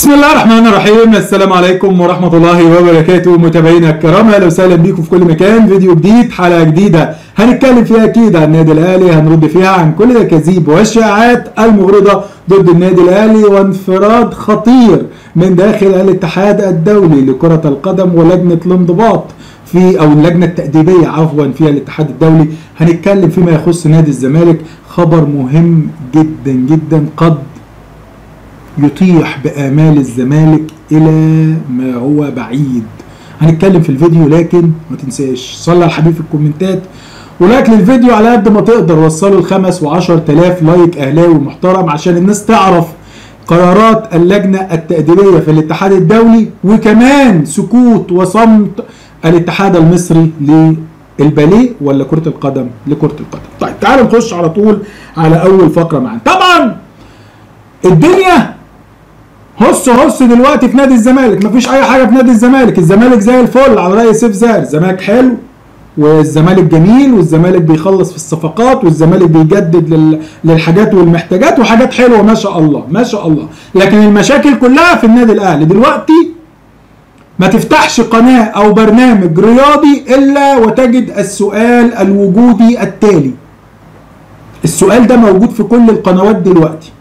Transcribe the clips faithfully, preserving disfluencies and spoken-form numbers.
بسم الله الرحمن الرحيم. السلام عليكم ورحمة الله وبركاته متابعينا الكرام، اهلا وسهلا بيكم في كل مكان. فيديو جديد، حلقة جديدة هنتكلم فيها اكيد عن النادي الاهلي، هنرد فيها عن كل الاكاذيب والشائعات المغرضة ضد النادي الاهلي وانفراد خطير من داخل الاتحاد الدولي لكرة القدم ولجنة الانضباط في او اللجنة التأديبية عفوا في الاتحاد الدولي. هنتكلم فيما يخص نادي الزمالك، خبر مهم جدا جدا قد يطيح بآمال الزمالك إلى ما هو بعيد. هنتكلم في الفيديو، لكن ما تنساش صلي على الحبيب في الكومنتات ولايك للفيديو على قد ما تقدر، وصلوا الخمس وعشر تلاف لايك أهلاوي محترم عشان الناس تعرف قرارات اللجنة التأديبية في الاتحاد الدولي، وكمان سكوت وصمت الاتحاد المصري للباليه ولا كرة القدم لكرة القدم. طيب تعالوا نخش على طول على أول فقرة معانا. طبعا الدنيا هص هص دلوقتي في نادي الزمالك، مفيش اي حاجه في نادي الزمالك. الزمالك زي الفل على راي سيف زاهر، الزمالك حلو والزمالك جميل والزمالك بيخلص في الصفقات والزمالك بيجدد لل... للحاجات والمحتاجات وحاجات حلوه ما شاء الله ما شاء الله. لكن المشاكل كلها في النادي الاهلي دلوقتي. ما تفتحش قناه او برنامج رياضي الا وتجد السؤال الوجودي التالي. السؤال ده موجود في كل القنوات دلوقتي.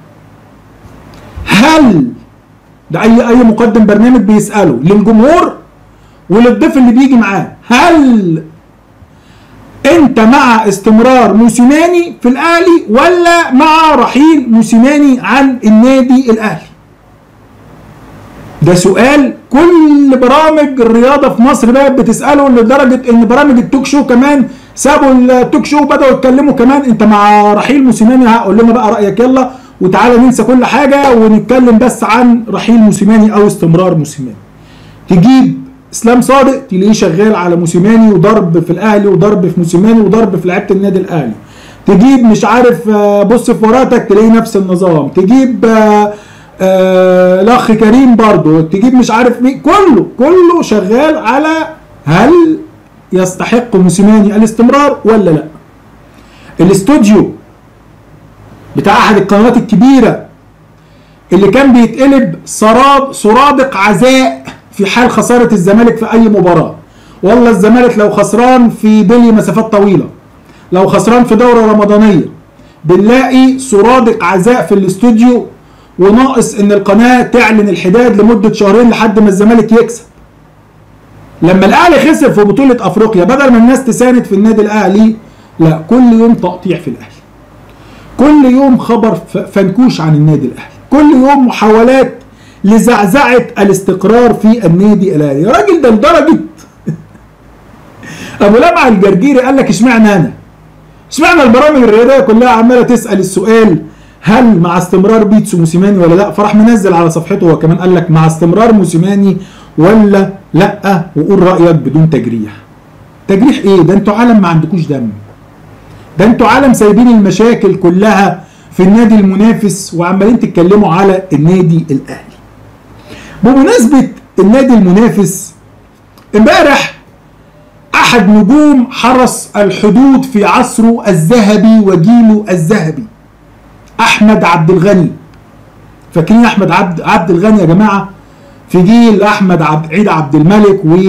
هل ده اي اي مقدم برنامج بيساله للجمهور وللضيف اللي بيجي معاه، هل انت مع استمرار موسيماني في الاهلي ولا مع رحيل موسيماني عن النادي الاهلي؟ ده سؤال كل برامج الرياضه في مصر بقت بتساله، لدرجه ان برامج التوك شو كمان سابوا التوك شو وبداوا يتكلموا كمان انت مع رحيل موسيماني؟ هقول لنا بقى رايك يلا، وتعالى ننسى كل حاجة ونتكلم بس عن رحيل موسيماني أو استمرار موسيماني. تجيب إسلام صادق تلاقيه شغال على موسيماني وضرب في الأهلي وضرب في موسيماني وضرب في لعيبة النادي الأهلي. تجيب مش عارف بص في وراتك تلاقيه نفس النظام. تجيب الأخ كريم برضه، تجيب مش عارف مين، كله كله شغال على هل يستحق موسيماني الاستمرار ولا لا. الاستوديو بتاع احد القنوات الكبيره اللي كان بيتقلب سراب سرادق عزاء في حال خساره الزمالك في اي مباراه. والله الزمالك لو خسران في بلي مسافات طويله، لو خسران في دوره رمضانيه، بنلاقي سرادق عزاء في الاستوديو، وناقص ان القناه تعلن الحداد لمده شهرين لحد ما الزمالك يكسب. لما الاهلي خسر في بطوله افريقيا، بدل ما الناس تساند في النادي الاهلي، لا، كل يوم تقطيع في الاهلي، كل يوم خبر فنكوش عن النادي الاهلي، كل يوم محاولات لزعزعه الاستقرار في النادي الاهلي. يا راجل ده لدرجه ابو لمعه الجرجيري قال لك اشمعنى انا؟ اشمعنى البرامج الرياضيه كلها عماله تسال السؤال هل مع استمرار بيتسو موسيماني ولا لا؟ فراح منزل على صفحته هو كمان قال لك مع استمرار موسيماني ولا لا، وقول رايك بدون تجريح. تجريح ايه؟ ده انتوا عالم ما عندكوش دم، ده انتوا عالم سايبين المشاكل كلها في النادي المنافس وعمالين تتكلموا على النادي الاهلي. بمناسبة النادي المنافس، امبارح احد نجوم حرس الحدود في عصره الذهبي وجيله الذهبي احمد عبد الغني. فاكرين احمد عبد عبد الغني يا جماعة؟ في جيل احمد عبد عيد عبد الملك و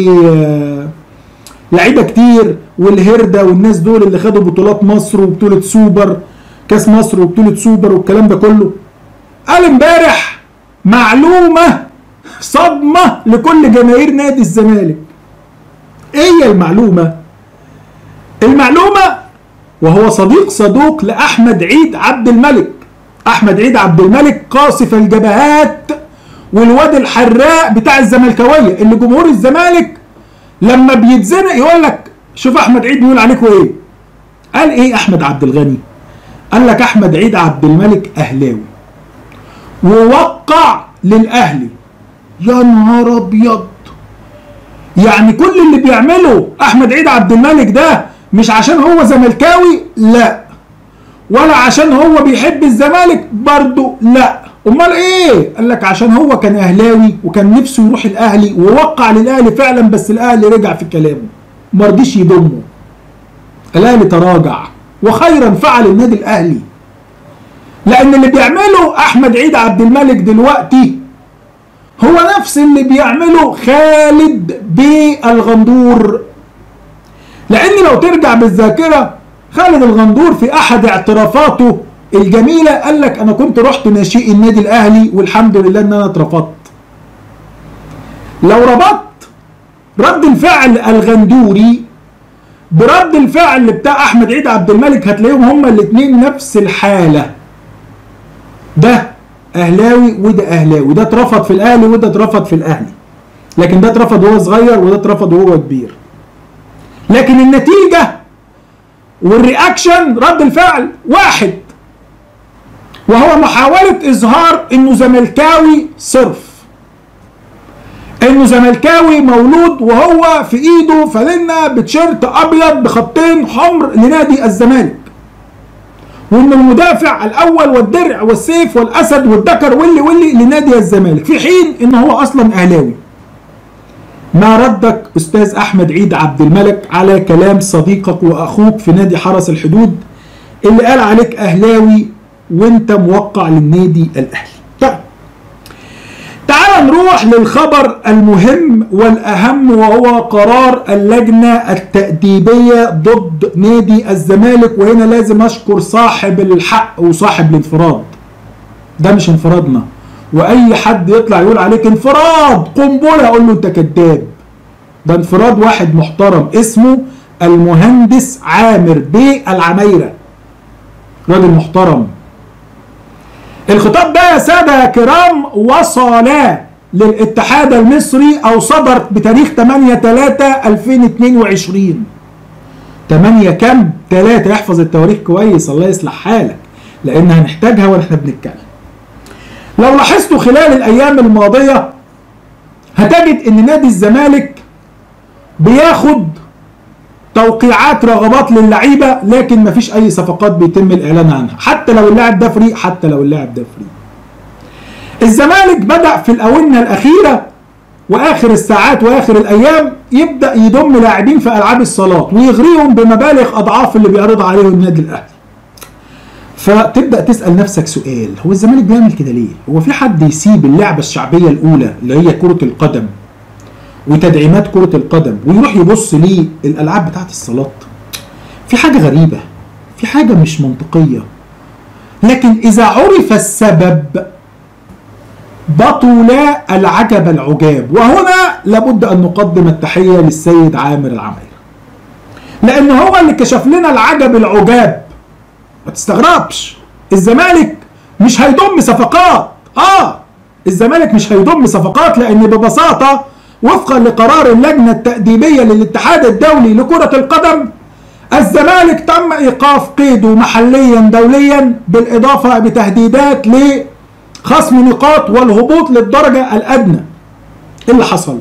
لعيبه كتير والهرده والناس دول اللي خدوا بطولات مصر وبطوله سوبر كاس مصر وبطوله سوبر والكلام ده كله. قال امبارح معلومه صدمه لكل جماهير نادي الزمالك. ايه هي المعلومه؟ المعلومه وهو صديق صدوق لاحمد عيد عبد الملك. احمد عيد عبد الملك قاصف الجبهات والواد الحراق بتاع الزملكاويه اللي جمهور الزمالك لما بيتزنق يقول لك شوف احمد عيد بيقول عليكم ايه. قال ايه احمد عبد الغني؟ قال لك احمد عيد عبد الملك اهلاوي ووقع للاهلي. يا نهار ابيض! يعني كل اللي بيعمله احمد عيد عبد الملك ده مش عشان هو زملكاوي، لا، ولا عشان هو بيحب الزمالك برضه، لا، امال ايه؟ قال لك عشان هو كان اهلاوي وكان نفسه يروح الاهلي ووقع للاهلي فعلا، بس الاهلي رجع في كلامه ما رضيش يضمه. الاهلي تراجع، وخيرا فعل النادي الاهلي، لان اللي بيعمله احمد عيد عبد الملك دلوقتي نفس اللي بيعمله خالد بالغندور. لان لو ترجع بالذاكره، خالد الغندور في احد اعترافاته الجميله قال لك انا كنت رحت ناشئ النادي الاهلي والحمد لله ان انا اترفضت. لو ربطت رد الفعل الغندوري برد الفعل بتاع احمد عيد عبد الملك هتلاقيهم هما الاثنين نفس الحاله. ده اهلاوي وده اهلاوي، ده اترفض في الاهلي وده اترفض في الاهلي، لكن ده اترفض وهو صغير وده اترفض وهو كبير. لكن النتيجه والرياكشن رد الفعل واحد، وهو محاوله اظهار انه زملكاوي صرف، انه زملكاوي مولود وهو في ايده فانلة بتشيرت ابيض بخطين حمر لنادي الزمالك، وان المدافع الاول والدرع والسيف والاسد والذكر واللي واللي لنادي الزمالك، في حين ان هو اصلا اهلاوي. ما ردك استاذ احمد عيد عبد الملك على كلام صديقك واخوك في نادي حرس الحدود اللي قال عليك اهلاوي وانت موقع للنادي الاهلي؟ طيب تعال نروح للخبر المهم والأهم، وهو قرار اللجنة التأديبية ضد نادي الزمالك. وهنا لازم أشكر صاحب الحق وصاحب الانفراد، ده مش انفرادنا، وأي حد يطلع يقول عليك انفراد قنبلة أقول له أنت كذاب. ده انفراد واحد محترم اسمه المهندس عامر بيه العميرة، راجل محترم. الخطاب ده يا سادة كرام وصل للاتحاد المصري او صدر بتاريخ ثمانية ثلاثة ألفين واثنين وعشرين. ثمانية كام؟ ثلاثة، احفظ التواريخ كويس الله يصلح حالك لان هنحتاجها واحنا بنتكلم. لو لاحظتوا خلال الايام الماضية هتجد ان نادي الزمالك بياخد توقيعات رغبات للعيبه، لكن مفيش اي صفقات بيتم الاعلان عنها، حتى لو اللاعب ده فري، حتى لو اللاعب ده فري. الزمالك بدأ في الاونه الاخيره واخر الساعات واخر الايام يبدأ يضم لاعبين في العاب الصالات ويغريهم بمبالغ اضعاف اللي بيعرض عليهم النادي الاهلي. فتبدأ تسأل نفسك سؤال، هو الزمالك بيعمل كده ليه؟ هو في حد يسيب اللعبه الشعبيه الاولى اللي هي كرة القدم وتدعيمات كرة القدم ويروح يبص للألعاب بتاعت الصالات؟ في حاجة غريبة، في حاجة مش منطقية. لكن إذا عرف السبب بطل العجب العجاب. وهنا لابد أن نقدم التحية للسيد عامر العميرة، لأن هو اللي كشف لنا العجب العجاب. ما تستغربش، الزمالك مش هيضم صفقات. آه الزمالك مش هيضم صفقات لأن ببساطة وفقا لقرار اللجنة التأديبية للاتحاد الدولي لكرة القدم الزمالك تم إيقاف قيده محليا دوليا بالإضافة بتهديدات لخصم نقاط والهبوط للدرجة الأدنى. إيه اللي حصل؟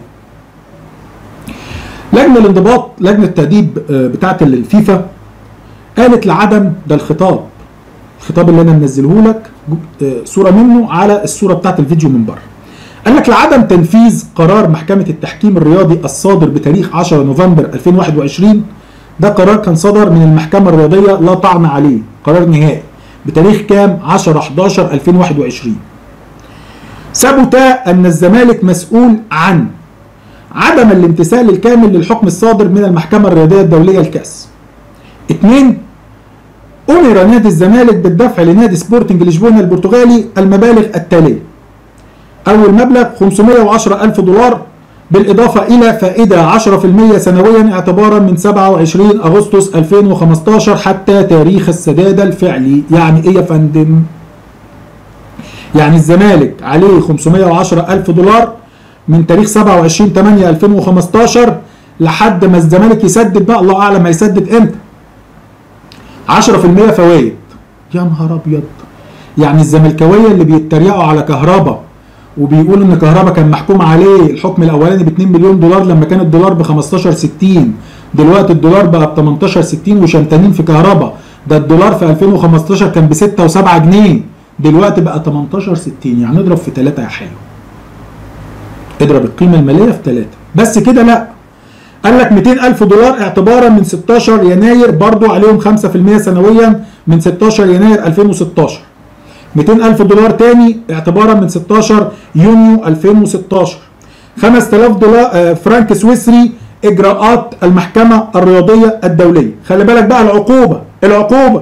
لجنة الانضباط، لجنة التأديب بتاعة الفيفا قالت لعدم ده الخطاب الخطاب اللي أنا منزله لك صورة منه على الصورة بتاعة الفيديو من بره. قال لك لعدم تنفيذ قرار محكمة التحكيم الرياضي الصادر بتاريخ عشرة نوفمبر ألفين وواحد وعشرين. ده قرار كان صدر من المحكمة الرياضية لا طعن عليه، قرار نهائي بتاريخ كام؟ عشرة حداشر ألفين وواحد وعشرين. ثبت أن الزمالك مسؤول عن عدم الامتثال الكامل للحكم الصادر من المحكمة الرياضية الدولية الكاس. اثنين، أمر نادي الزمالك بالدفع لنادي سبورتنج لشبونة البرتغالي المبالغ التالية: أول مبلغ خمسمائة وعشرة ألف دولار بالإضافة إلى فائدة عشرة بالمئة سنويا اعتبارا من سبعة وعشرين أغسطس ألفين وخمستاشر حتى تاريخ السداد الفعلي. يعني إيه يا فندم؟ يعني الزمالك عليه خمسمائة وعشرة ألف دولار من تاريخ سبعة وعشرين ثمانية ألفين وخمستاشر لحد ما الزمالك يسدد، بقى الله أعلم هيسدد إمتى، عشرة بالمئة فوائد. يا نهار أبيض! يعني الزملكاوية اللي بيتريقوا على كهربا وبيقولوا ان كهربا كان محكوم عليه الحكم الاولاني ب اتنين مليون دولار لما كان الدولار ب خمستاشر ستين، دلوقتي الدولار بقى ب تمنتاشر ستين وشمتانين في كهربا. ده الدولار في ألفين وخمستاشر كان ب ستة وسبعة جنيه، دلوقتي بقى تمنتاشر ستين، يعني اضرب في ثلاثة يا حلو. اضرب القيمة المالية في ثلاثة. بس كده لا، قال لك مئتين ألف دولار اعتبارا من ستاشر يناير، برضو عليهم خمسة بالمئة سنويا من ستاشر يناير ألفين وستاشر. مئتين ألف دولار تاني اعتبارا من ستاشر يونيو ألفين وستاشر. خمسة آلاف دولار فرنك سويسري اجراءات المحكمه الرياضيه الدوليه. خلي بالك بقى العقوبه العقوبه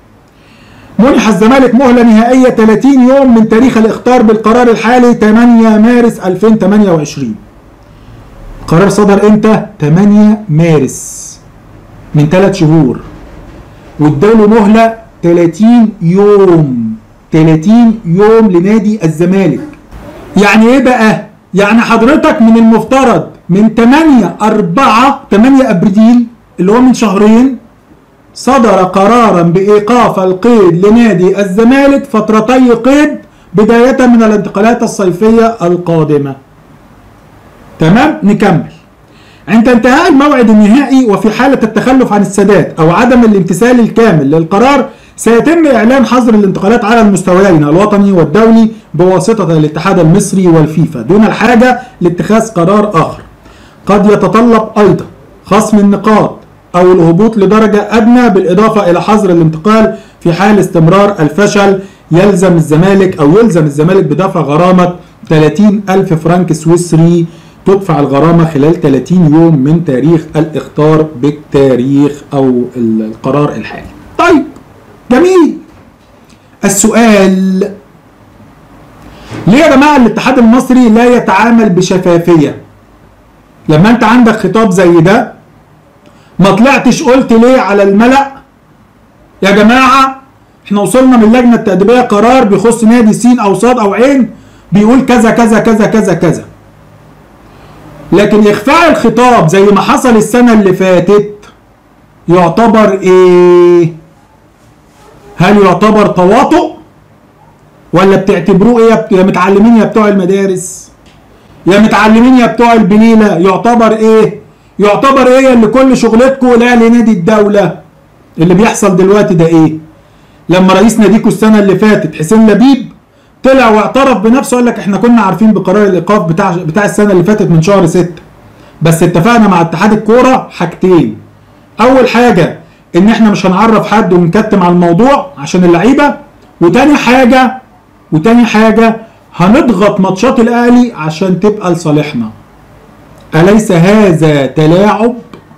منح الزمالك مهله نهائيه ثلاثين يوم من تاريخ الاخطار بالقرار الحالي ثمانية مارس ألفين وثمانية وعشرين. القرار صدر امتى؟ ثمانية مارس، من ثلاث شهور، واداله مهله ثلاثين يوم. ثلاثين يوم لنادي الزمالك. يعني ايه بقى؟ يعني حضرتك من المفترض من ثمانية أربعة ثمانية ابريل اللي هو من شهرين صدر قرارا بايقاف القيد لنادي الزمالك فترتي قيد بداية من الانتقالات الصيفية القادمة. تمام؟ نكمل. عند انتهاء الموعد النهائي وفي حالة التخلف عن السداد أو عدم الامتثال الكامل للقرار سيتم إعلان حظر الانتقالات على المستويين الوطني والدولي بواسطة الاتحاد المصري والفيفا دون الحاجة لاتخاذ قرار آخر. قد يتطلب أيضا خصم النقاط أو الهبوط لدرجة أدنى بالإضافة إلى حظر الانتقال في حال استمرار الفشل. يلزم الزمالك أو يلزم الزمالك بدفع غرامة ثلاثين ألف فرنك سويسري. تدفع الغرامة خلال ثلاثين يوم من تاريخ الإخطار بالتاريخ أو القرار الحالي. طيب جميل. السؤال: ليه يا جماعة الاتحاد المصري لا يتعامل بشفافية؟ لما انت عندك خطاب زي ده ما طلعتش قلت ليه على الملأ يا جماعة احنا وصلنا من اللجنة التأديبية قرار بيخص نادي سين أو صاد أو عين بيقول كذا كذا كذا كذا كذا. لكن إخفاء الخطاب زي ما حصل السنة اللي فاتت يعتبر إيه؟ هل يعتبر تواطؤ؟ ولا بتعتبروه إيه يا متعلمين يا بتوع المدارس؟ يا متعلمين يا بتوع البليلة؟ يعتبر إيه؟ يعتبر إيه اللي كل شغلتكم لا لنادي الدولة؟ اللي بيحصل دلوقتي ده إيه؟ لما رئيس ناديكوا السنة اللي فاتت حسين لبيب طلع واعترف بنفسه قال لك احنا كنا عارفين بقرار الايقاف بتاع بتاع السنه اللي فاتت من شهر ستة، بس اتفقنا مع اتحاد الكوره حاجتين. اول حاجه ان احنا مش هنعرف حد ونكتم على الموضوع عشان اللعيبه، وتاني حاجه وتاني حاجه هنضغط ماتشات الاهلي عشان تبقى لصالحنا. اليس هذا تلاعب؟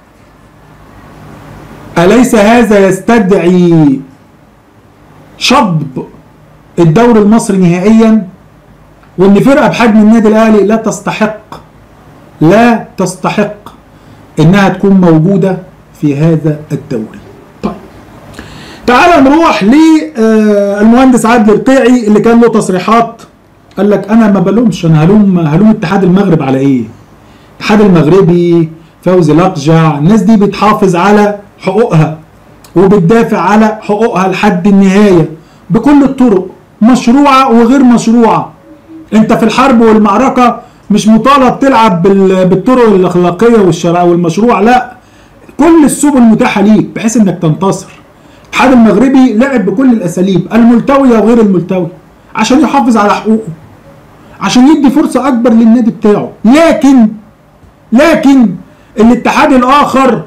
اليس هذا يستدعي شطب الدوري المصري نهائيا؟ وان فرقه بحجم النادي الاهلي لا تستحق لا تستحق انها تكون موجوده في هذا الدوري. طيب تعال نروح للمهندس عادل القيعي اللي كان له تصريحات قال لك انا ما بلومش، انا هلوم هلوم اتحاد المغرب على ايه؟ الاتحاد المغربي فوزي لقجع الناس دي بتحافظ على حقوقها وبتدافع على حقوقها لحد النهايه بكل الطرق، مشروعة وغير مشروعة. انت في الحرب والمعركة مش مطالب تلعب بالطرق الاخلاقية والشرعية والمشروع، لا، كل السبل متاحة ليك بحيث انك تنتصر. الاتحاد المغربي لعب بكل الاساليب الملتوية وغير الملتوية عشان يحافظ على حقوقه، عشان يدي فرصة اكبر للنادي بتاعه. لكن لكن الاتحاد الاخر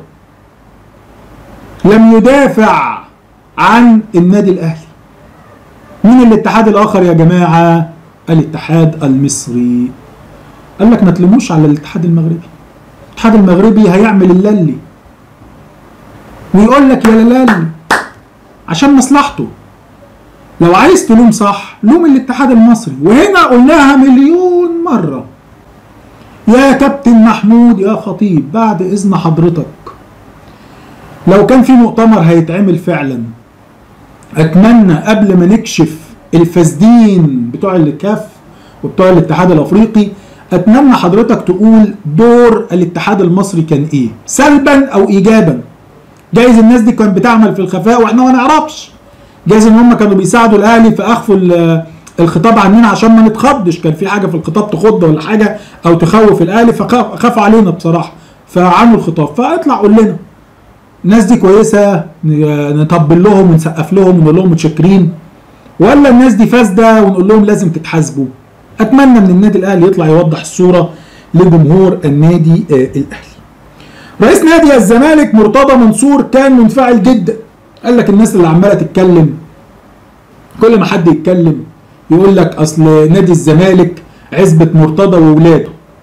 لم يدافع عن النادي الاهلي. مين الاتحاد الاخر يا جماعه؟ الاتحاد المصري. قال لك ما تلوموش على الاتحاد المغربي، الاتحاد المغربي هيعمل اللي ويقول لك يا لالي عشان مصلحته. لو عايز تلوم صح لوم الاتحاد المصري. وهنا قلناها مليون مره يا كابتن محمود يا خطيب، بعد اذن حضرتك لو كان في مؤتمر هيتعمل فعلا اتمنى قبل ما نكشف الفاسدين بتوع الكاف وبتوع الاتحاد الافريقي اتمنى حضرتك تقول دور الاتحاد المصري كان ايه سلبا او ايجابا. جايز الناس دي كانت بتعمل في الخفاء واحنا ما نعرفش، جايز ان هم كانوا بيساعدوا الاهلي في اخفوا الخطاب عننا عشان ما نتخضش، كان في حاجه في الخطاب تخض ولا حاجه او تخوف الاهلي فخافوا علينا بصراحه فعملوا الخطاب. فاطلع قول لنا الناس دي كويسه نطبل لهم ونسقف لهم ونقول لهم متشكرين، ولا الناس دي فاسده ونقول لهم لازم تتحاسبوا. اتمنى من النادي الاهلي يطلع يوضح الصوره لجمهور النادي آه الاهلي. رئيس نادي الزمالك مرتضى منصور كان منفعل جدا، قال لك الناس اللي عماله تتكلم كل ما حد يتكلم يقول لك اصل نادي الزمالك عزبه مرتضى واولاده،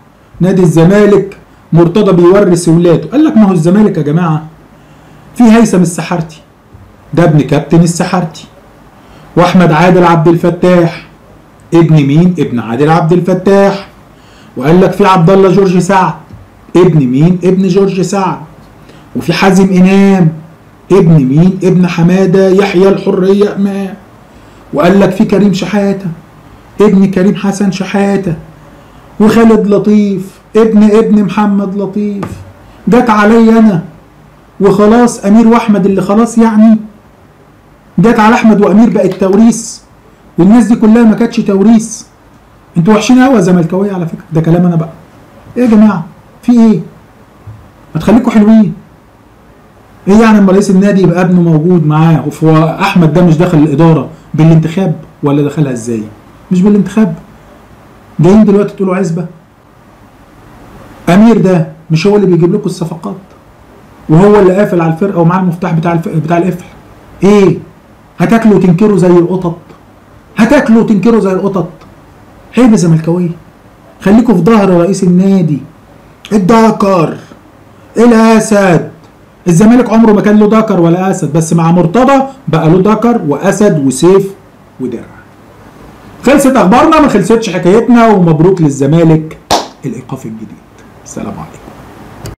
نادي الزمالك مرتضى بيورث ولاده. قال لك ما هو الزمالك يا جماعه في هيثم السحرتي، ده ابن كابتن السحرتي، واحمد عادل عبد الفتاح ابن مين؟ ابن عادل عبد الفتاح. وقال لك في عبد الله جورج سعد ابن مين؟ ابن جورج سعد. وفي حازم امام ابن مين؟ ابن حماده يحيى الحريه امام. وقال لك في كريم شحاته ابن كريم حسن شحاته. وخالد لطيف ابن ابن محمد لطيف. جت عليا انا وخلاص امير واحمد اللي خلاص يعني جت على احمد وامير بقت توريث، والناس دي كلها ما كانتش توريث. انتوا وحشين قوي يا زملكاويه على فكره، ده كلام انا بقى. ايه يا جماعه؟ في ايه؟ ما تخليكوا حلوين. ايه يعني لما رئيس النادي يبقى ابنه موجود معاه؟ هو احمد ده مش داخل الاداره بالانتخاب ولا دخلها ازاي؟ مش بالانتخاب. جايين دلوقتي تقولوا عزبه. امير ده مش هو اللي بيجيب لكم الصفقات وهو اللي قافل على الفرقه ومعاه المفتاح بتاع الف... بتاع القفل؟ ايه؟ هتاكلوا وتنكروا زي القطط؟ هتاكلوا وتنكروا زي القطط؟ عيب يا زملكاويه. خليكوا في ظهر رئيس النادي. الدكر الاسد. الزمالك عمره ما كان له دكر ولا اسد، بس مع مرتضى بقى له دكر واسد وسيف ودرع. خلصت اخبارنا، ما خلصتش حكايتنا، ومبروك للزمالك الايقاف الجديد. السلام عليكم.